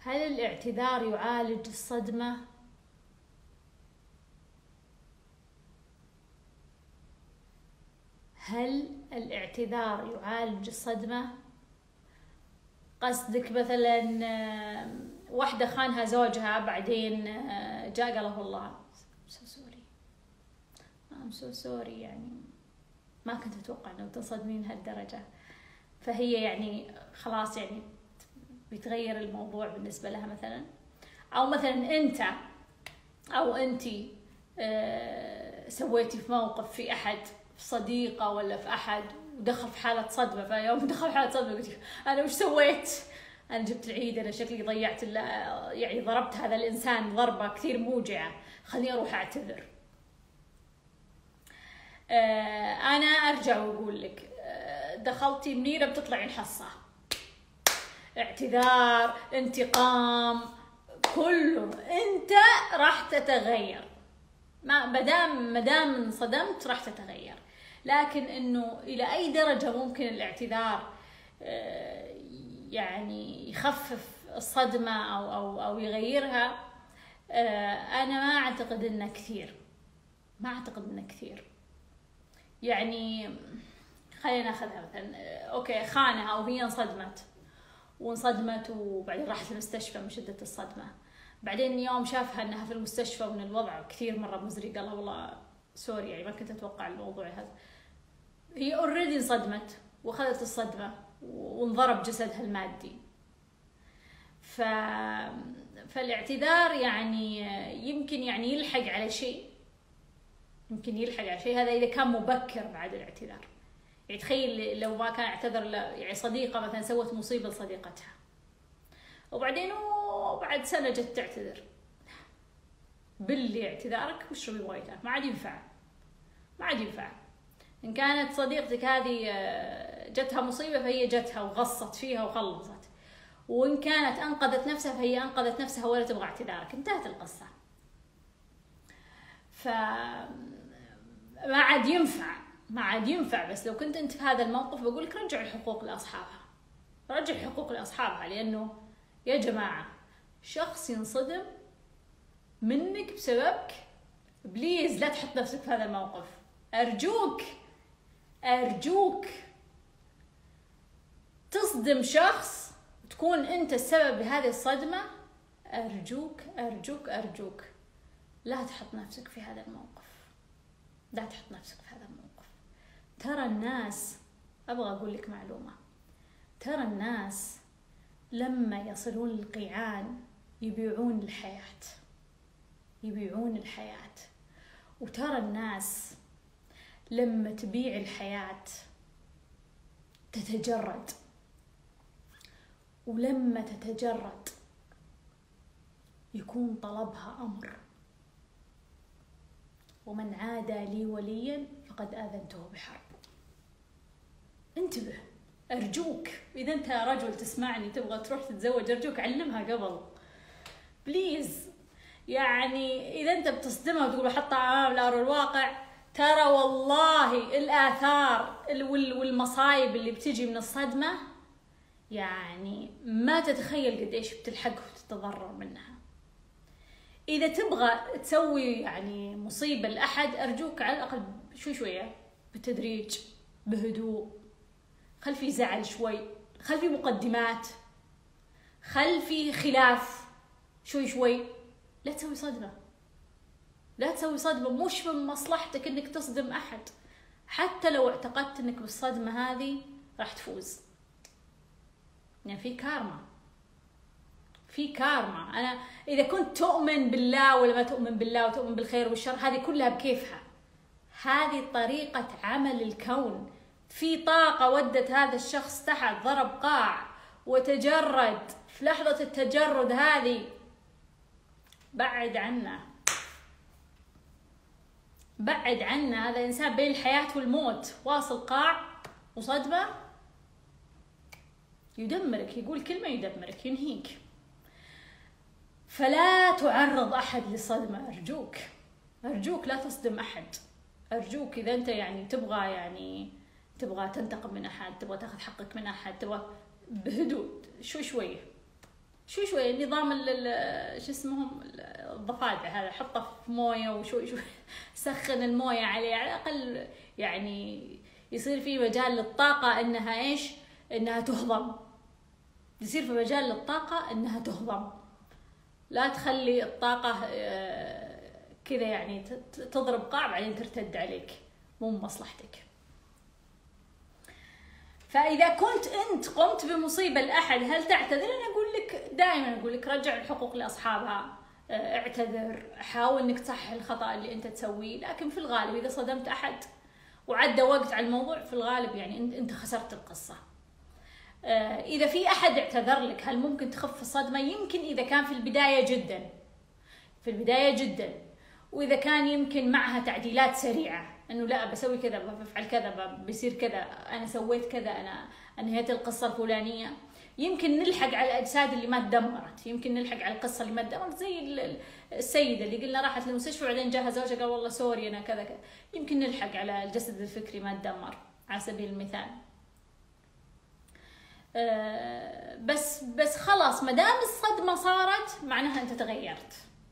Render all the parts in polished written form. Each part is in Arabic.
هل الاعتذار يعالج الصدمة؟ هل الاعتذار يعالج الصدمة؟ قصدك مثلا واحدة خانها زوجها بعدين جاء قاله الله I'm so sorry يعني ما كنت أتوقع أنه تصدمين هالدرجة، فهي يعني خلاص يعني بيتغير الموضوع بالنسبة لها مثلا. أو مثلا أنت أو أنتي سويتي في موقف في أحد، في صديقة ولا في أحد، ودخل في حالة صدمة، فيوم دخل في حالة صدمة قلت أنا وش سويت؟ أنا جبت العيد، أنا شكلي ضيعت يعني ضربت هذا الإنسان ضربة كثير موجعة، خليني أروح أعتذر. أنا أرجع وأقول لك دخلتي منيرة بتطلعين حصة، اعتذار، انتقام، كله أنت راح تتغير. مدام انصدمت راح تتغير. لكن إنه إلى أي درجة ممكن الاعتذار يعني يخفف الصدمة أو يغيرها؟ أنا ما أعتقد إنه كثير. يعني خلينا ناخذها مثلا، أوكي خانها أو هي انصدمت وبعدين راحت المستشفى من شدة الصدمة، بعدين يوم شافها انها في المستشفى وان الوضع كثير مرة مزري قالها والله سوري يعني ما كنت اتوقع الموضوع هذا. هي اوريدي انصدمت واخذت الصدمة وانضرب جسدها المادي. فالاعتذار يعني يمكن يعني يلحق على شيء، هذا اذا كان مبكر بعد الاعتذار. يعني تخيل لو ما كان اعتذر يعني صديقة مثلا سوت مصيبة لصديقتها وبعدين بعد سنة جت تعتذر، باللي اعتذارك واشربي مويتك، ما عاد ينفع. إن كانت صديقتك هذه جتها مصيبة فهي جتها وغصت فيها وخلصت، وإن كانت أنقذت نفسها فهي أنقذت نفسها ولا تبغى اعتذارك، انتهت القصة. ما عاد ينفع. بس لو كنت أنت في هذا الموقف بقولك رجع الحقوق لأصحابها، لأنه يا جماعة شخص ينصدم منك بسببك، بليز لا تحط نفسك في هذا الموقف. أرجوك تصدم شخص تكون أنت السبب بهذه الصدمة، أرجوك لا تحط نفسك في هذا الموقف. ترى الناس، أبغى أقول لك معلومة، ترى الناس لما يصلون للقيعان يبيعون الحياة. وترى الناس لما تبيع الحياة تتجرد، ولما تتجرد يكون طلبها أمر. ومن عادى لي وليا فقد آذنته بحرب. انتبه أرجوك، إذا أنت رجل تسمعني تبغى تروح تتزوج أرجوك علمها قبل بليز. يعني إذا أنت بتصدمها وتقول بحطها أمام الأمر الواقع، ترى والله الآثار والمصايب اللي بتجي من الصدمة يعني ما تتخيل قديش بتلحقه وتتضرر منها. إذا تبغى تسوي يعني مصيبة لأحد أرجوك على الأقل شوية بالتدريج بهدوء، خل في زعل شوي، خل في مقدمات، خل في خلاف شوي. لا تسوي صدمة، مش من مصلحتك انك تصدم احد، حتى لو اعتقدت انك بالصدمة هذه راح تفوز. يعني في كارما. انا اذا كنت تؤمن بالله ولا ما تؤمن بالله وتؤمن بالخير والشر هذه كلها بكيفها، هذه طريقة عمل الكون. في طاقة ودت هذا الشخص تحت، ضرب قاع وتجرد، في لحظة التجرد هذه بعد عنا هذا إنسان بين الحياة والموت، واصل قاع وصدمة يدمرك، يقول كلمة يدمرك ينهيك. فلا تعرض أحد للصدمة، أرجوك لا تصدم أحد. أرجوك إذا أنت يعني تبغى تنتقم من أحد، تبغى تاخذ حقك من أحد، تبغى بهدوء شوي شوي نظام شو اسمهم الضفادع هذا، حطه في مويه وشوي سخن المويه عليه على الاقل، يعني يصير في مجال للطاقه انها ايش؟ انها تهضم. يصير في مجال للطاقه انها تهضم. لا تخلي الطاقه كذا يعني تضرب قاع بعدين ترتد عليك، مو بمصلحتك. فإذا كنت أنت قمت بمصيبة لأحد هل تعتذر؟ أنا أقول لك دائما، أقول لك رجع الحقوق لأصحابها، اعتذر، حاول إنك تصحح الخطأ اللي أنت تسويه. لكن في الغالب إذا صدمت أحد وعدى وقت على الموضوع، في الغالب يعني أنت خسرت القصة. إذا في أحد اعتذر لك هل ممكن تخف الصدمة؟ يمكن إذا كان في البداية جدا، في البداية جدا، وإذا كان يمكن معها تعديلات سريعة، انه لا بسوي كذا، بفعل كذا، بيصير كذا، انا سويت كذا، انا انهيت القصه الفلانيه. يمكن نلحق على الاجساد اللي ما تدمرت، يمكن نلحق على القصه اللي ما تدمرت، زي السيده اللي قلنا راحت للمستشفى وبعدين جاها زوجها قال والله سوري انا كذا كذا. يمكن نلحق على الجسد الفكري ما تدمر على سبيل المثال. بس خلاص، ما دام الصدمه صارت معناها انت تغيرت.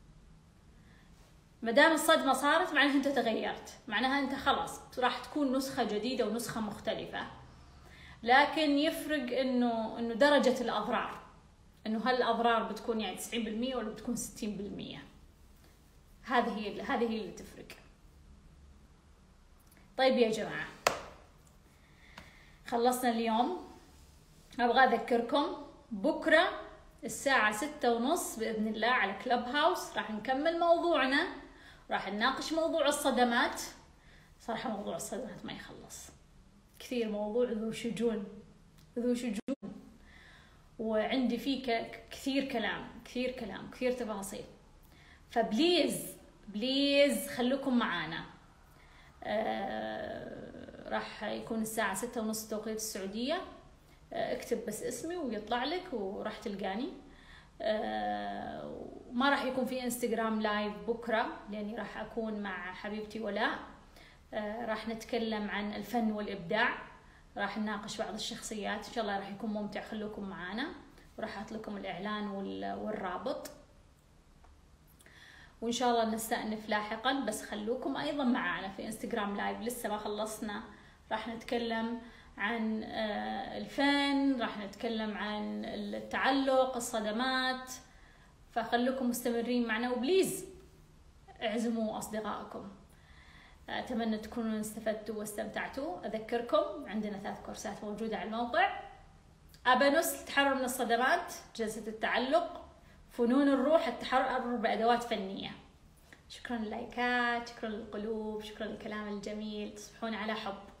ما دام الصدمة صارت معناها انت تغيرت، معناها انت خلاص راح تكون نسخة جديدة ونسخة مختلفة. لكن يفرق انه درجة الاضرار، انه هل الاضرار بتكون يعني 90% ولا بتكون 60%. هذه هي اللي تفرق. طيب يا جماعة، خلصنا اليوم. ابغى اذكركم بكرة الساعة 6:30 بإذن الله على كلوب هاوس راح نكمل موضوعنا، راح نناقش موضوع الصدمات. صراحة موضوع الصدمات ما يخلص، كثير موضوع ذو شجون، وعندي فيه كثير كلام، كثير تفاصيل. فبليز خلوكم معانا. راح يكون الساعة 6:30 توقيت السعودية. اكتب بس اسمي ويطلع لك وراح تلقاني. ما راح يكون في انستغرام لايف بكرة لأني راح أكون مع حبيبتي ولاء. راح نتكلم عن الفن والإبداع، راح نناقش بعض الشخصيات. إن شاء الله راح يكون ممتع، خلوكم معانا، وراح أحط لكم الإعلان والرابط، وإن شاء الله نستأنف لاحقا. بس خلوكم أيضا معانا في انستغرام لايف، لسه ما خلصنا. راح نتكلم عن الفن، راح نتكلم عن التعلق، الصدمات. فخلوكم مستمرين معنا، وبليز اعزموا أصدقائكم. أتمنى تكونوا استفدتوا واستمتعتوا. أذكركم عندنا 3 كورسات موجودة على الموقع: أبانوس التحرر من الصدمات، جلسة التعلق، فنون الروح التحرر بأدوات فنية. شكرا للايكات، شكرا للقلوب، شكرا للكلام الجميل. تصبحون على حب.